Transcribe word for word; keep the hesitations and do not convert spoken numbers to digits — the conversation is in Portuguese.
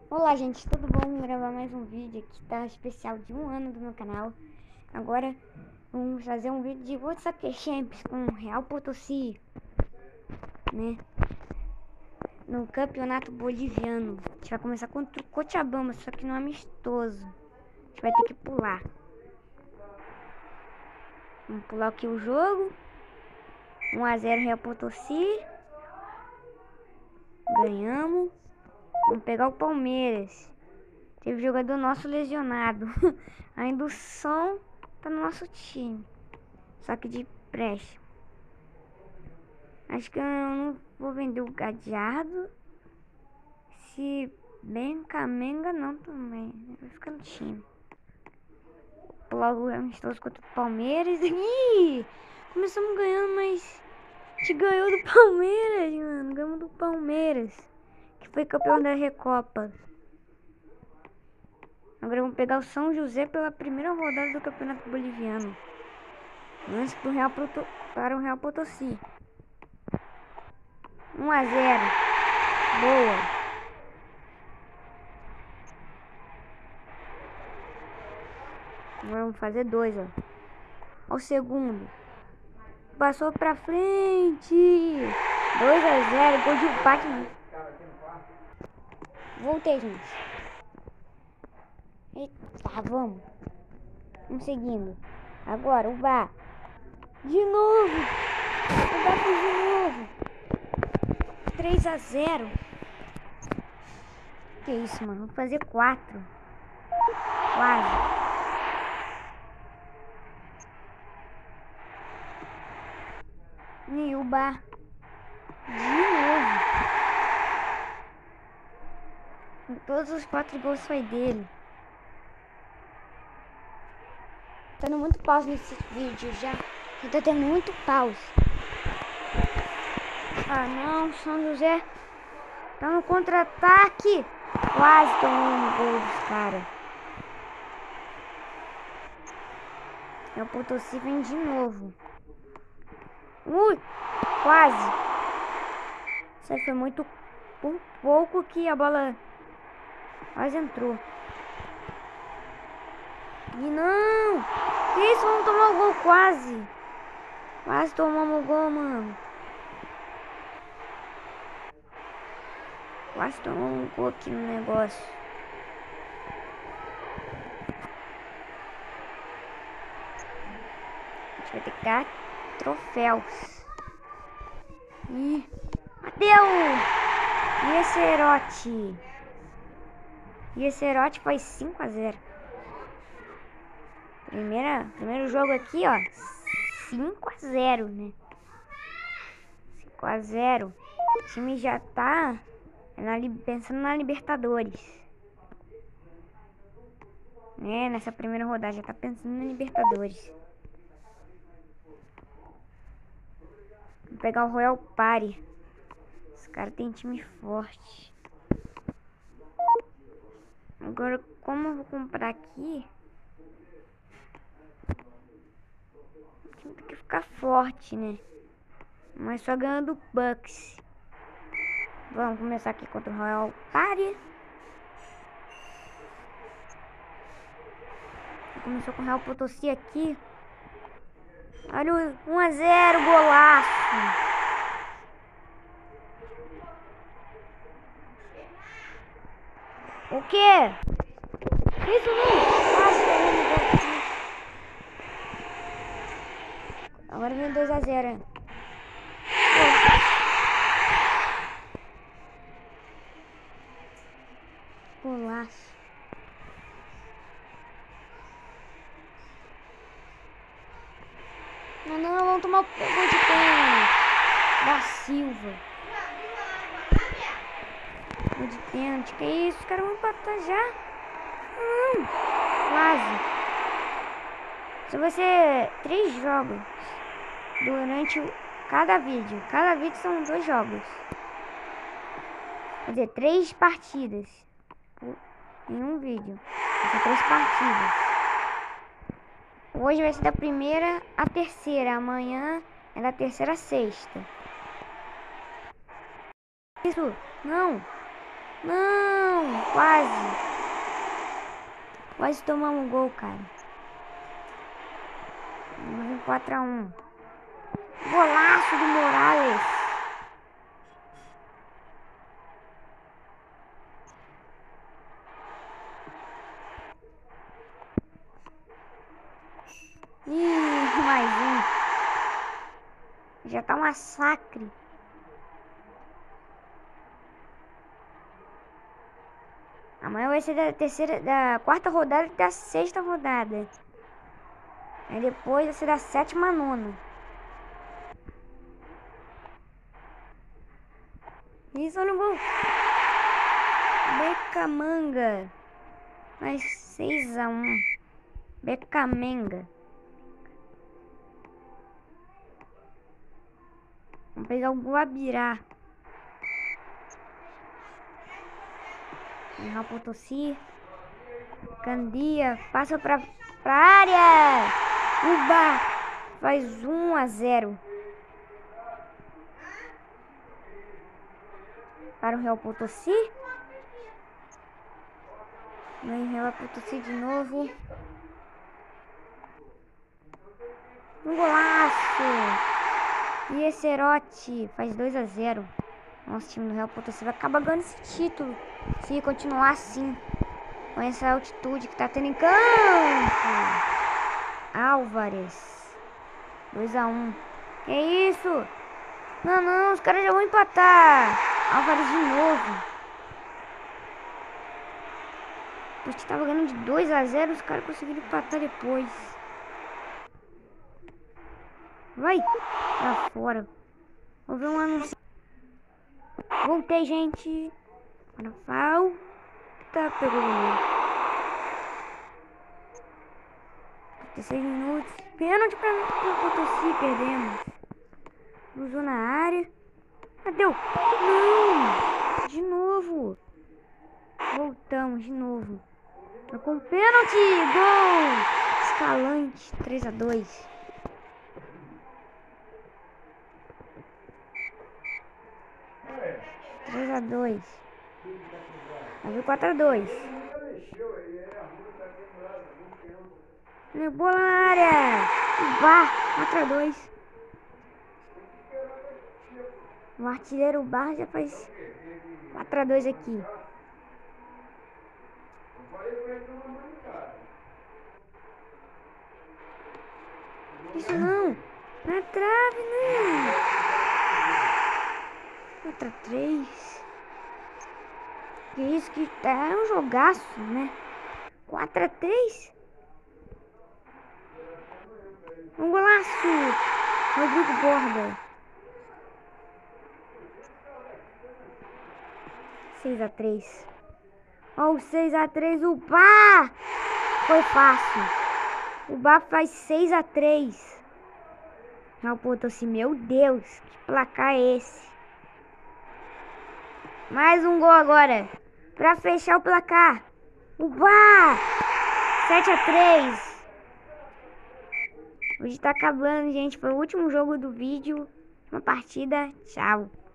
Olá gente, tudo bom? Vou gravar mais um vídeo aqui, tá? Especial de um ano do meu canal. Agora vamos fazer um vídeo de World Soccer Champions com o Real Potosí, né? No campeonato boliviano. A gente vai começar contra o Cochabamba, só que no amistoso. A gente vai ter que pular. Vamos pular aqui o jogo. um a zero Real Potosí. Ganhamos. Vamos pegar o Palmeiras. Teve jogador nosso lesionado. A indução tá no nosso time. Só que de empréstimo. Acho que eu não vou vender o Gadiardo. Se bem Camenga não também. Vai ficar no time. Logo amistoso contra o Palmeiras. Ih! Começamos ganhando, mas a gente ganhou do Palmeiras, mano. Ganhamos do Palmeiras, que foi campeão da Recopa. Agora vamos pegar o São José pela primeira rodada do Campeonato Boliviano. Lance pro Real Proto... para o Real Potosí. um a zero. Boa. Agora vamos fazer dois, ó. Ó o segundo. Passou pra frente. dois a zero. Gol de empate, mano. Voltei, gente. Eita, vamos. Vamos seguindo. Agora o V A R. De novo. O V A R de novo. três a zero. Que isso, mano? Vamos fazer quatro. Quase. E o V A R. De novo. Todos os quatro gols foi dele. Tá tendo muito pause nesse vídeo já. Já tá tendo muito pause. Ah não, São José tá no contra-ataque. Quase tomou um gol dos caras. É o Potosí vem de novo. Ui, quase. Isso aí foi muito por pouco que a bola quase entrou. E não! Que isso? Vamos tomar o gol quase. Quase tomamos o gol, mano. Quase tomamos um gol aqui no negócio. A gente vai ter que dar troféus. Ih, deu! E esse Erote? E esse Erote foi cinco a zero. Primeira, primeiro jogo aqui, ó. cinco a zero, né? cinco a zero. O time já tá na, pensando na Libertadores. Né? Nessa primeira rodada já tá pensando na Libertadores. Vou pegar o Royal Party. Esse cara tem time forte. Agora, como eu vou comprar aqui, o time tem que ficar forte, né? Mas só ganhando Bucks. Vamos começar aqui contra o Royal Party. Começou com o Real Potosí aqui. Olha o um a zero, golaço. O quê? Isso não. Quase. Agora vem dois a zero. Golaço. Não, não, vamos tomar o gol de pênalti da Silva. Gol de pênalti, que isso? Os caras vão empatar já? Não, quase. Só vai ser três jogos durante o, cada vídeo. Cada vídeo são dois jogos. Quer dizer, três partidas em um vídeo. Vai ser três partidas. Hoje vai ser da primeira à terceira. Amanhã é da terceira à sexta. Isso, não. Não, quase. Quase tomamos um gol, cara. Vamos em quatro a um. Golaço do Morales. Ih, mais um. Já tá um massacre. Amanhã vai ser da terceira, da quarta rodada e da sexta rodada. Aí depois vai ser da sétima a nona. Isso, olha o gol. Becamanga. Mais seis a um. Becamenga. Vamos pegar o Guabirá. Real Potosí. Candia. Passa pra, pra área. Uba. Faz um a zero. Para o Real Potosí. Vem Real Potosí de novo. Um golaço. E esse Erote faz dois a zero. Nosso time do Real Potosí vai acabar ganhando esse título se continuar assim, com essa altitude que tá tendo em campo. Álvares. dois a um. Que isso? Não, não, os caras já vão empatar. Álvares de novo. A gente tava ganhando de dois a zero, os caras conseguiram empatar depois. Vai pra fora. Vou ver um anúncio. Voltei, gente. Agora falta. Pegou o goleiro. dezesseis minutos. Pênalti pra Potosí. Perdemos. Cruzou na área. Ah, deu. Não. De novo. Voltamos de novo. Tá com pênalti. Gol. Escalante. três a dois. três a dois. Vai quatro a dois. Bola na área. Vá. quatro a dois. O artilheiro Barra já faz quatro a dois aqui. Isso não. Na trave, não. quatro a três. Que isso que tá um jogaço, né? quatro a três. Um golaço. Rodrigo Borda. seis a três. Ó, o seis a três. O Bá. Foi fácil. O Bá faz seis a três. Real Potosí, meu Deus. Que placar é esse? Mais um gol agora. Pra fechar o placar. O Bá. sete a três. Hoje tá acabando, gente. Foi o último jogo do vídeo. Uma partida. Tchau.